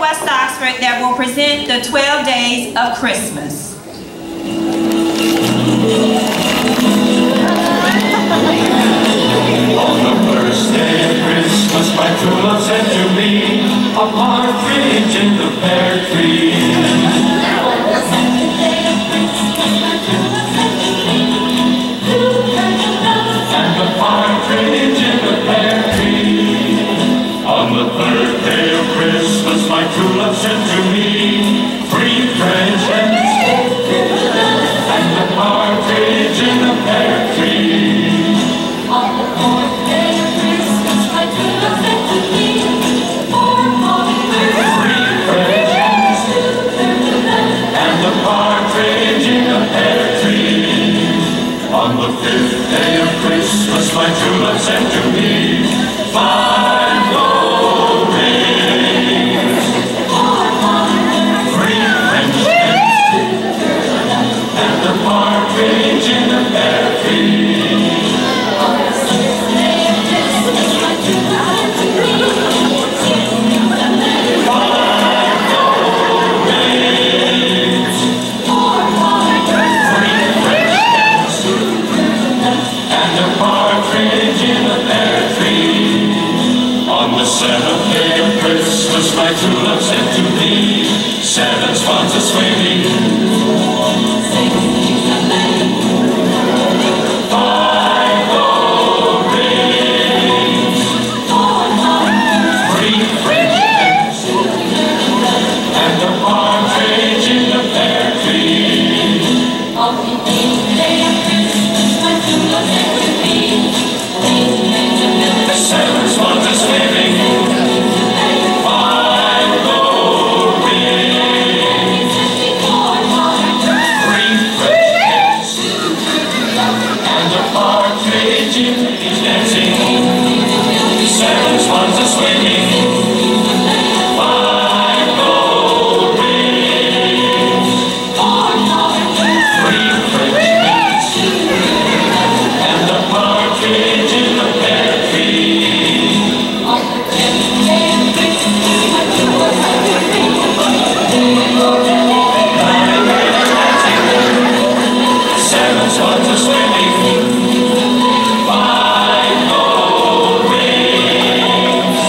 West Oxford that will present the 12 Days of Christmas. On the first day of Christmas, my true love sent to me a partridge in the pear tree. On the second day of Christmas, my true love sent to me and a partridge in the pear tree. On the third day of Christmas, my true love sent to me 3 French hens and a partridge in the pear tree. On the fourth day of Christmas, my true love sent to me 4 hummingbirds, 3 French hens, and a partridge in a pear tree. On the fifth day of Christmas, my true love sent to me 5 gold rings, 4 hummingbirds, 3 French hens, and a partridge in a pear tree. On the 7th day of Christmas, my true love sent to me 7 swans a-swimming, 5 gold rings, 3 French hens, and a partridge in the pear tree. On the 8th day of Christmas, my true love sent to me 7 swans a-swimming, 5 gold rings, 3 French hens, and a partridge in each dancing. 7 swans a-swimming, 5 gold rings, 3 French hens, and a partridge in the pear tree. On the 10th day of Christmas, my true love sent to me 7 swans a-swimming, 5 gold rings,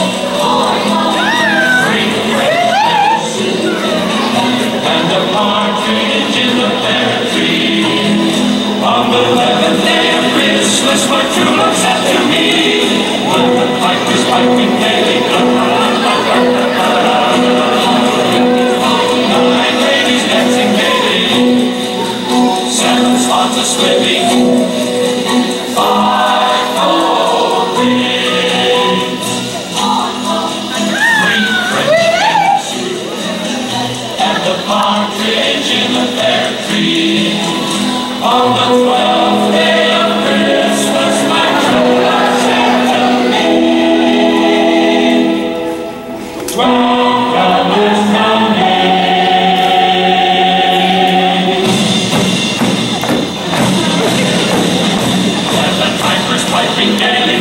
3 French hens, and a partridge in the pear tree. On the 11th day of Christmas, my true love sent to me 11 pipers piping gaily, 9 ladies dancing gaily, 7 swans a-swimming, 5 gold rings, 3 French hens, and a partridge in the pear tree. On the 12th day of Christmas, my true love sent to me 12 brothers counting. And the pipers piping gaily,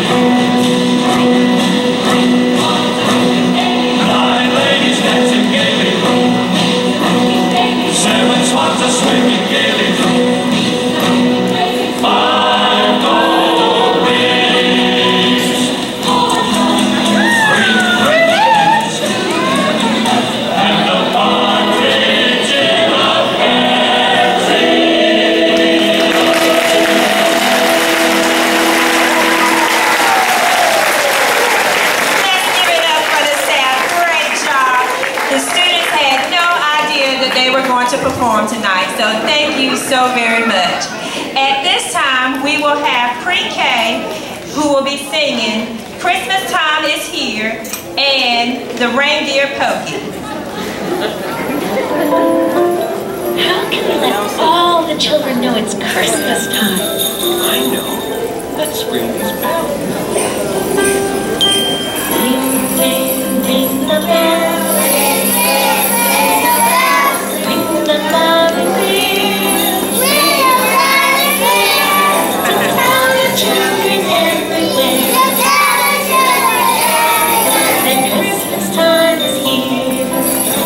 9 ladies dancing gaily, 7 swans a-swimming gaily, 5 gold rings, 3 French hens, and a partridge in a pear tree. Let's give it up for the staff. Great job. The students had no idea that they were going to perform tonight, so thank you so very much. At this time, we will have pre-K who will be singing Christmas Time is Here and the Reindeer Pokey. How can we let all the children know it's Christmas time? I know. Let's ring these bells. Ding, ding, ding the bells. Ring them loud and clear. Tell the children everywhere that Christmas time is here.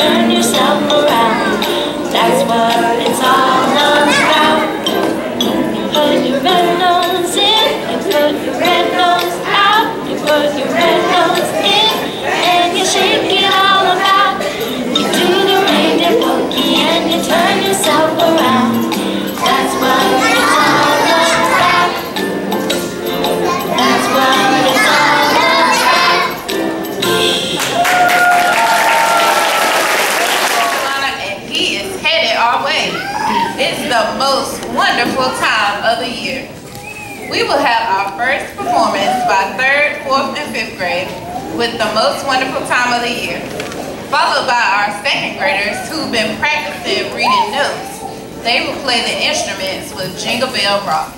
turn yourself around. That's what it's all about. You put your red nose in, you put your red nose out, you put your red nose in, and you shake it all about. You do the reindeer pokey and you turn yourself around. That's what it's all about. That's what it's all about. And he is headed our way. It's the most wonderful time of the year. We will have our first performance by 3rd, 4th, and 5th grade with the most wonderful time of the year, followed by our 2nd graders who've been practicing reading notes. They will play the instruments with Jingle Bell Rock.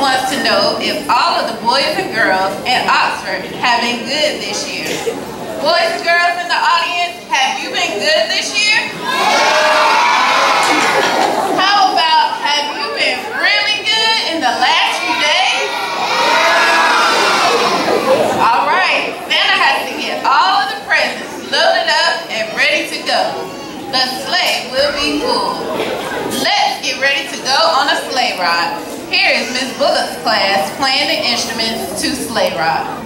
wants to know if all of the boys and girls in Oxford have been good this year. Boys and girls in the audience, have you been good this year? How about, have you been really good in the last few days? All right, Santa has to get all of the presents loaded up and ready to go. The sleigh will be full. Let's get ready to go on a sleigh ride. Here is Miss Bullock's class playing the instruments to Sleigh Ride.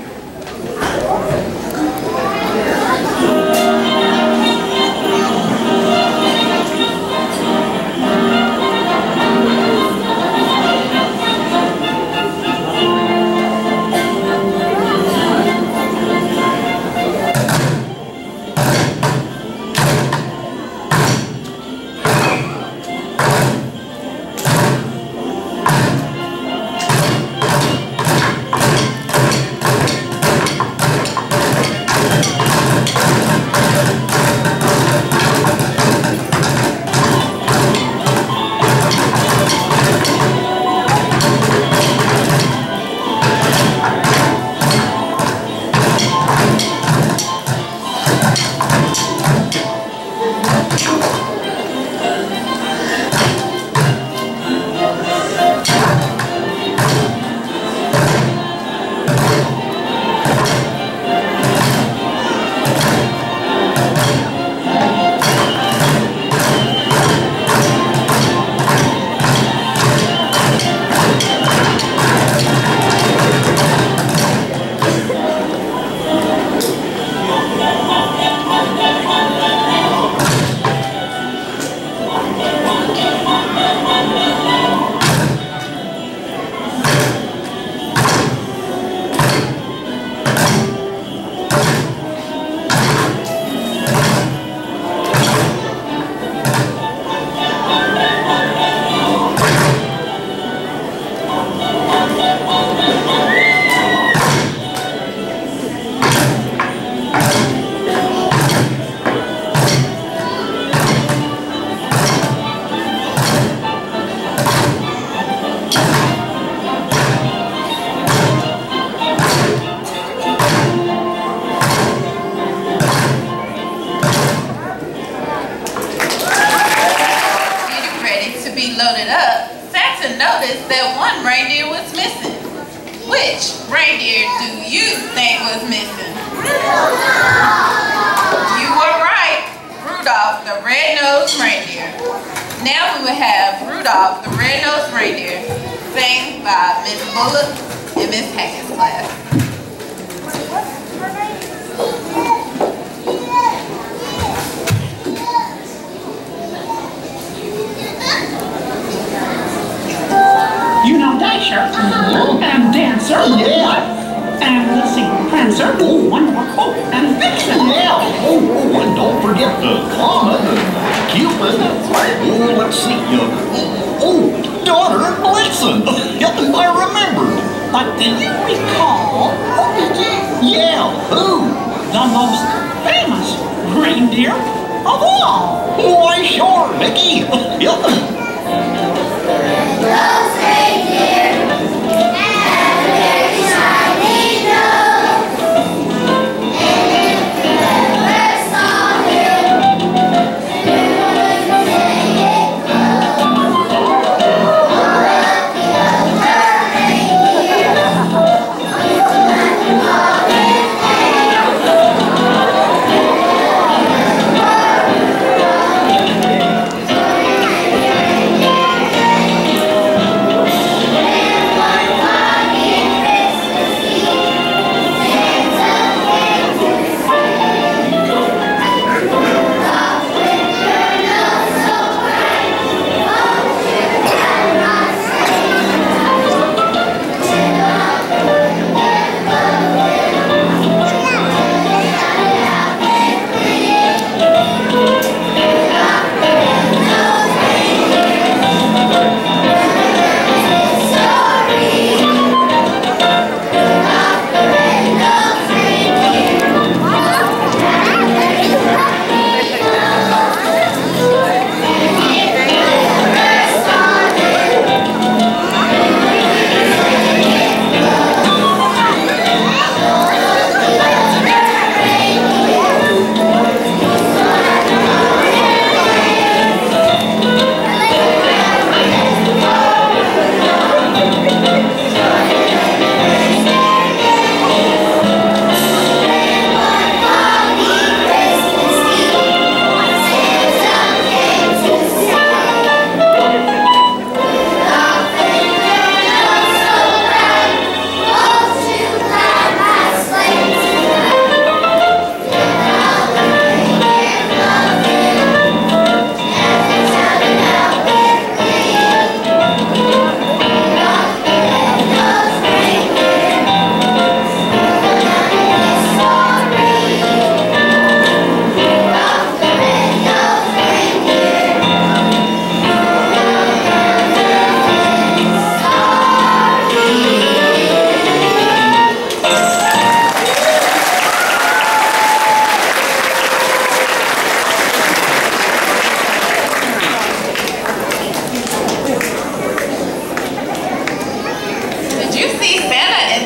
Noticed that one reindeer was missing. Which reindeer do you think was missing? You were right, Rudolph the red-nosed reindeer. Now we will have Rudolph the red-nosed reindeer sang by Miss Bullock and Miss Hackett's class. You know Dasher, and Dancer, and let's see, Prancer, Wonderful, and Vixen. Yeah, and don't forget the Comet and Cupid. Let's see, daughter Blitzen. I remembered. But do you recall, Yeah, who? the most famous reindeer of all? Why, sure, Mickey. Those reindeer have a very shiny nose, and if you ever saw him, you would say it goes. All of the other reindeer, you can call his name.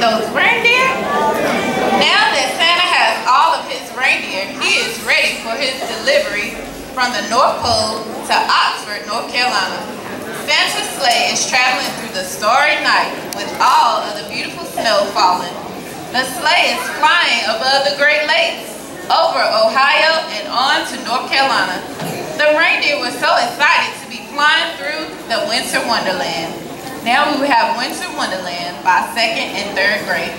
those reindeer? Now that Santa has all of his reindeer, he is ready for his delivery from the North Pole to Oxford, North Carolina. Santa's sleigh is traveling through the starry night with all of the beautiful snow falling. The sleigh is flying above the Great Lakes, over Ohio and on to North Carolina. The reindeer were so excited to be flying through the Winter Wonderland. Now we will have Winter Wonderland by 2nd and 3rd grade.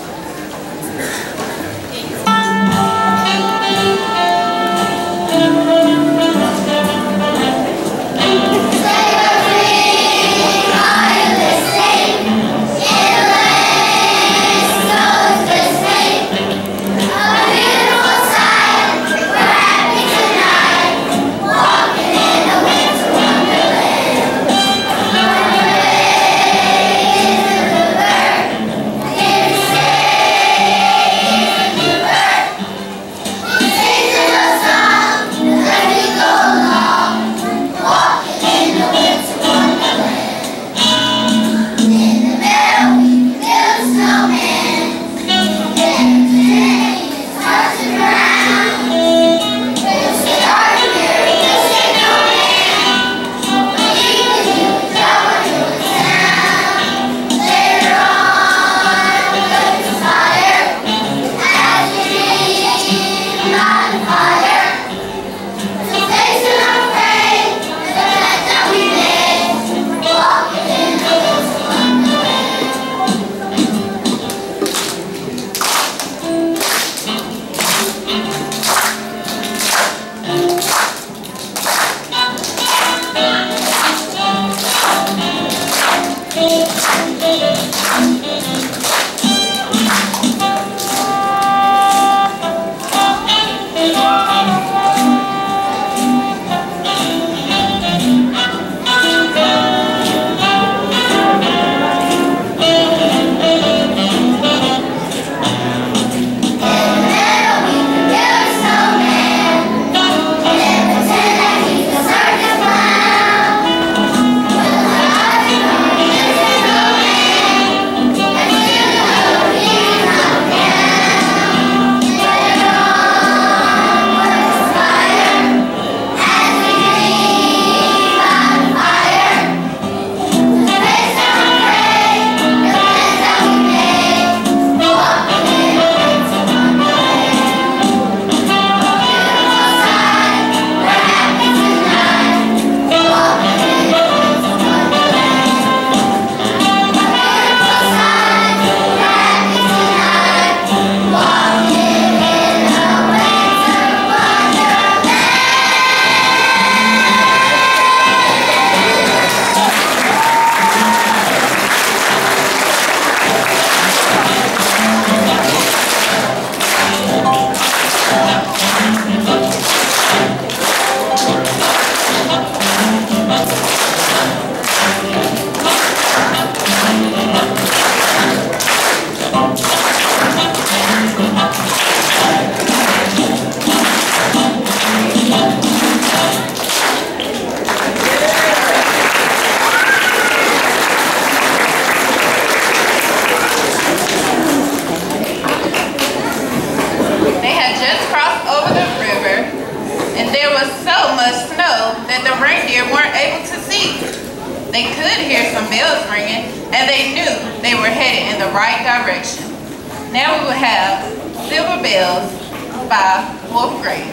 They could hear some bells ringing, and they knew they were headed in the right direction. Now we will have Silver Bells by 4th grade.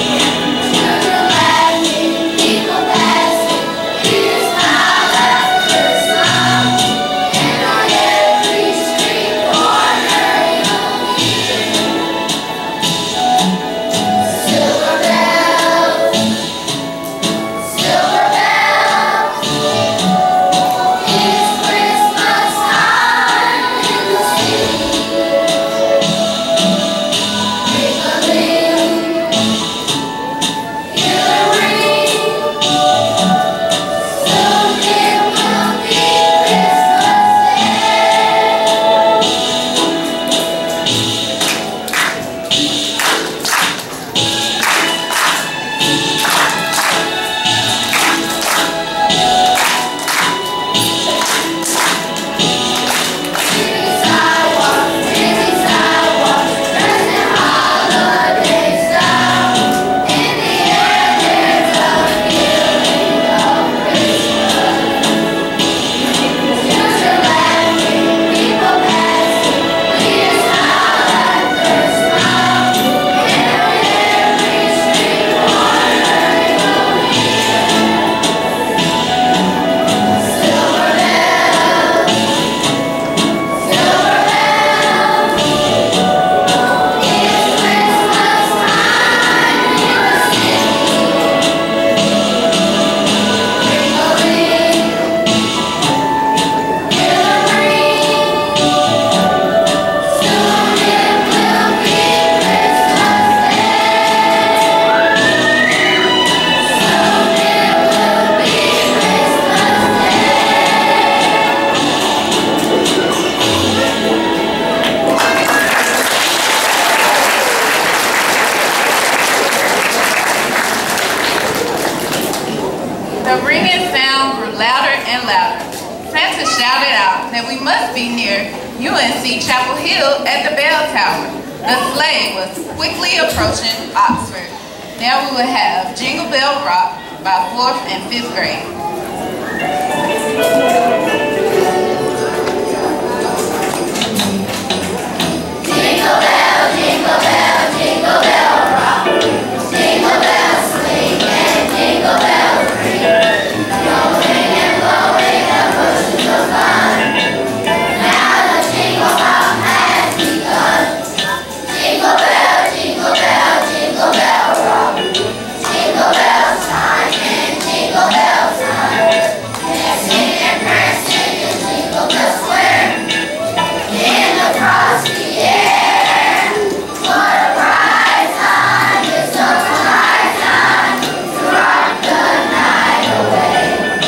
People pass, you smile. The ringing sound grew louder and louder. Santa shouted out that we must be near UNC Chapel Hill at the bell tower. The sleigh was quickly approaching Oxford. Now we will have Jingle Bell Rock by 4th and 5th grade. Jingle bell, jingle bell, jingle bell rock. Jingle bells swing and jingle bells ring. Going and blowing the bushels of fun. Now the jingle hop has begun. Jingle bell, jingle bell, jingle bell rock. Jingle bells chime and jingle bells run. Dancing and prancing in Jingle Bell Square. In the frosty air. What a bright time, it's a bright time to rock the night away.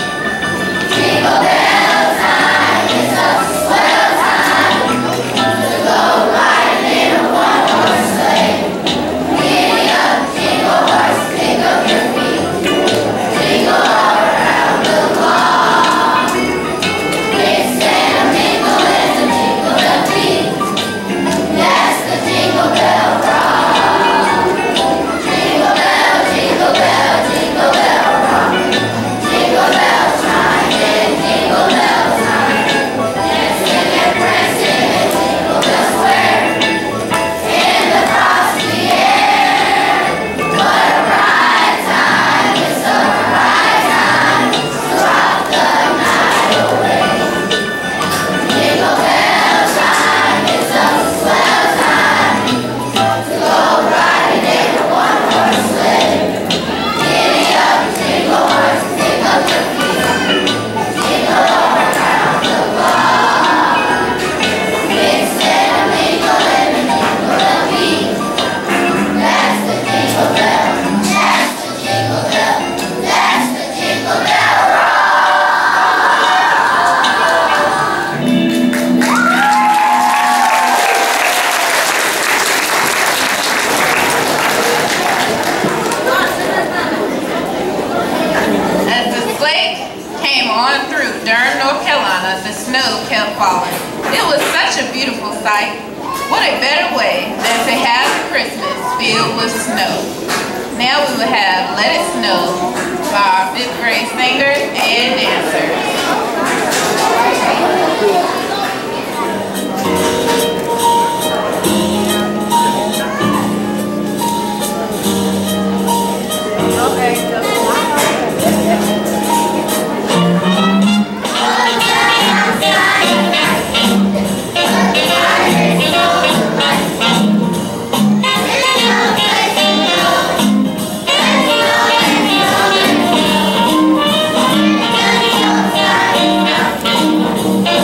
Jingle bell time, it's a swell time to go riding in a one-horse sleigh. Giddy up, jingle horse, pick up your feet. Jingle all around the lawn. Mix and a mingle and a jingle bell beat. That's the Jingle Bell Rock. Jingle bell, jingle bell, jingle bell rock. Jingle bell chime and jingle bell time. Dancing and prancing in Jingle Bell Square. In the frosty air. What a bright time, it's a bright time to rock the night away. Jingle bell time, it's a swell time to go riding in a one-horse sleigh. Giddy up, jingle horse, pick up your feet. Jingle all around the block. Mix and a mingle and a jingle bell beat. That's the Jingle Bell, that's the Jingle Bell, that's the Jingle Bell Rock. As the sleigh came on through Durham, North Carolina, the snow kept falling. It was such a beautiful sight. What a better way than to have Christmas filled with snow. Now we will have Let It Snow by our 5th grade singers and dancers. Jingle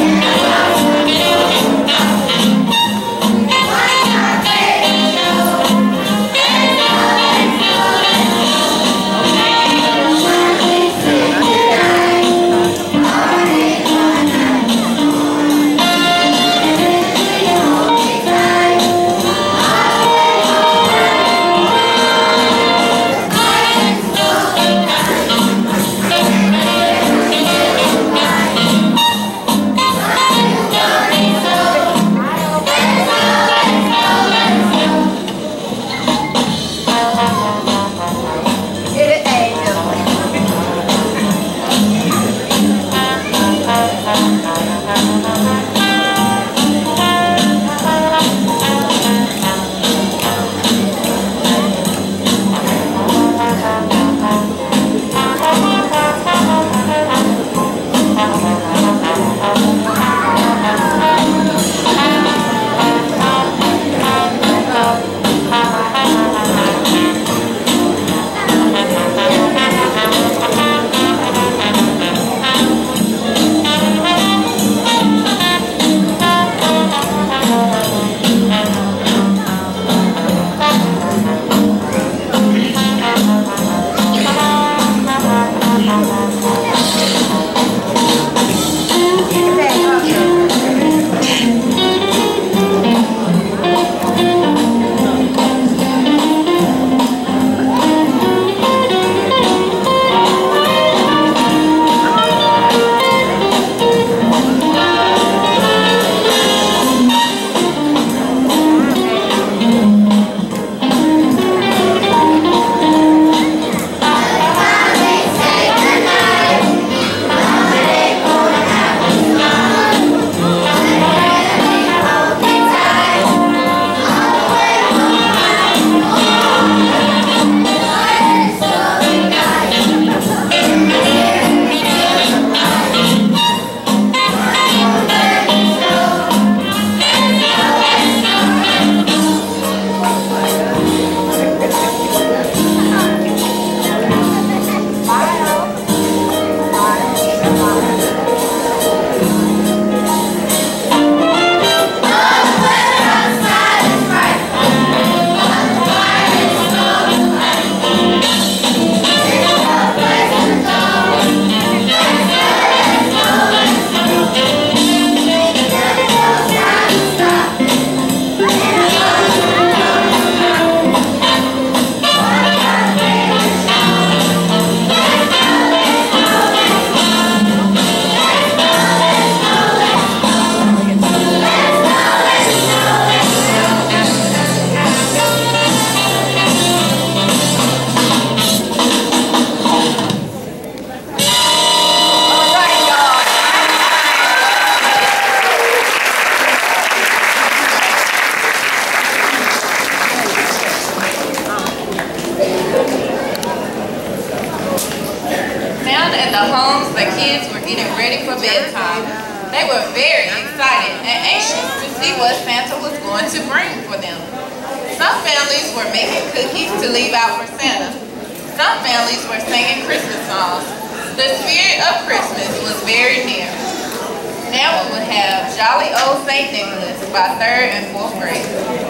homes, the kids were getting ready for bedtime. They were very excited and anxious to see what Santa was going to bring for them. Some families were making cookies to leave out for Santa. Some families were singing Christmas songs. The spirit of Christmas was very near. Now we will have Jolly Old St. Nicholas by 3rd and 4th grade.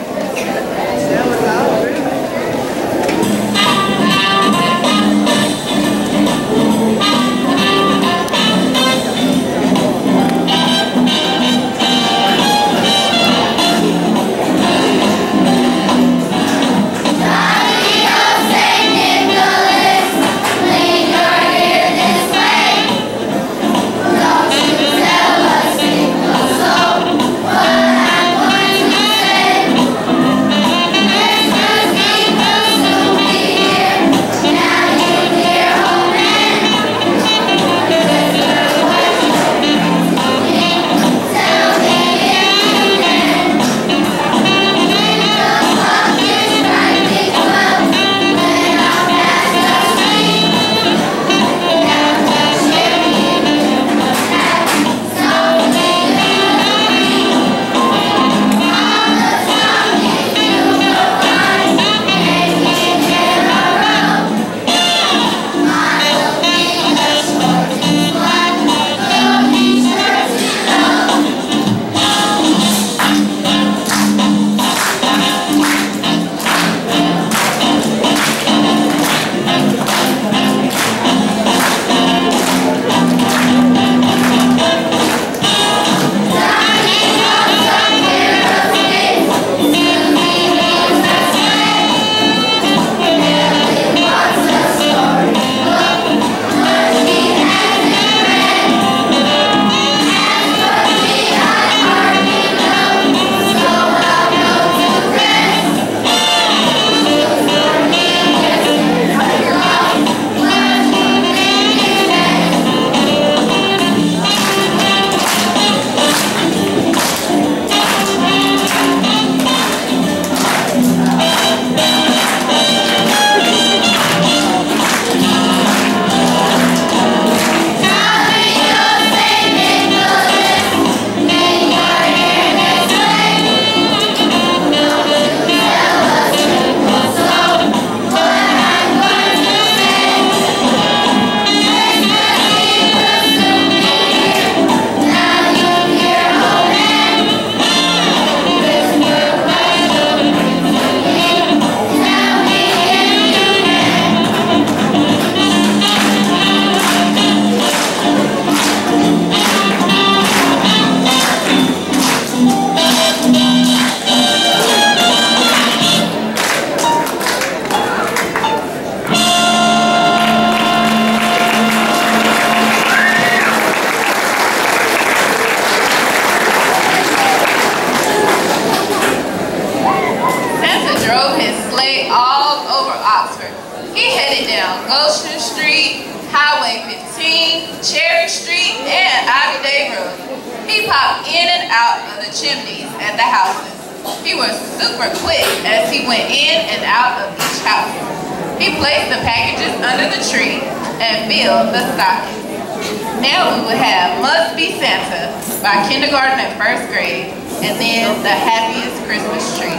By kindergarten and 1st grade, and then The Happiest Christmas Tree.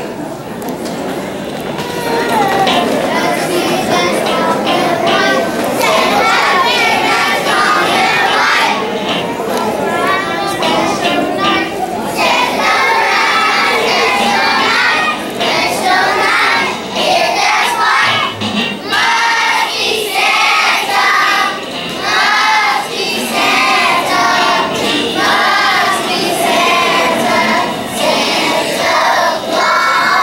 Santa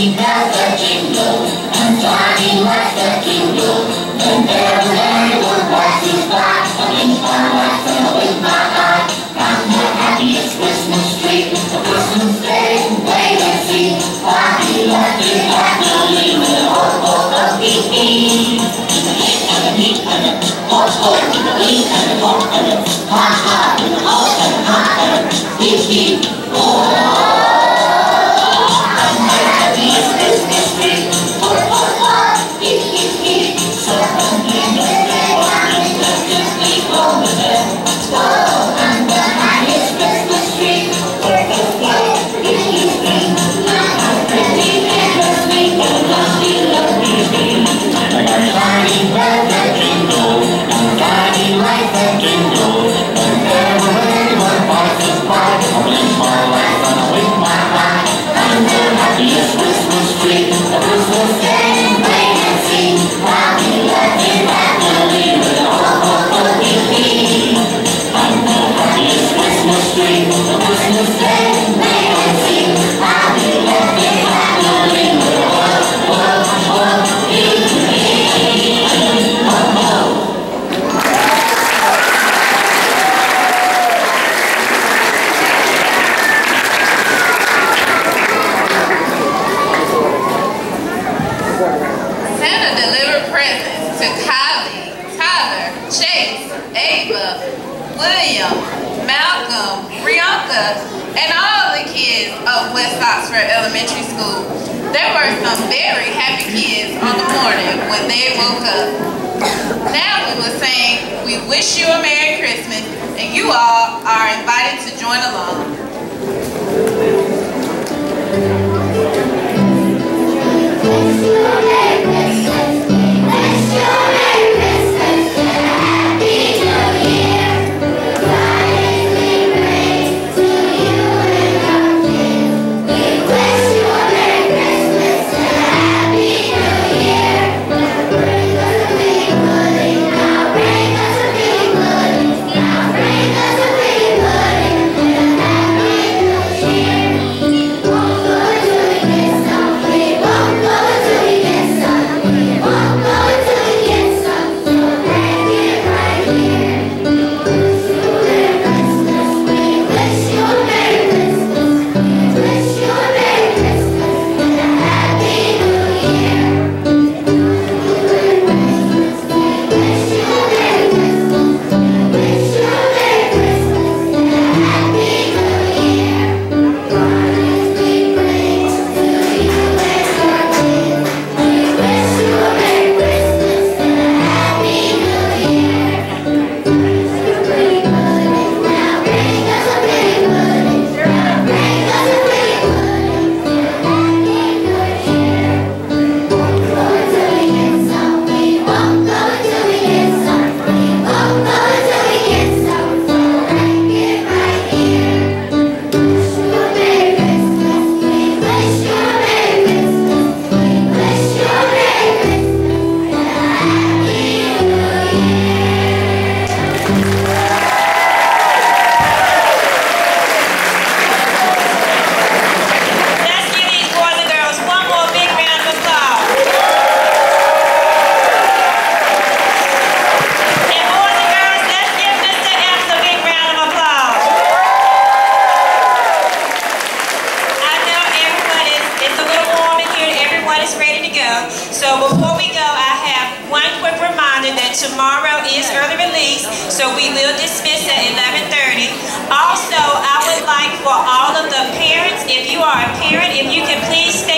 Tiny bells that jingle, and Johnny likes the jingle. And everybody will pass his by, a blink my lights and a wink my eye. I'm the happiest Christmas tree, a Christmas day, wait and see. Happy, happy, happily, with ho, ho, ho, hee, hee. With a hit and a neat and a ho, ho, with a wink and a ho, and a ha, ha, with a ho, and a ha, and a hee, hee. Oh. Elementary school. There were some very happy kids on the morning when they woke up. Now we will sing "We Wish You a Merry Christmas," and you all are invited to join along. Tomorrow is early release, so we will dismiss at 11:30. Also, I would like for all of the parents, if you are a parent, if you can please stay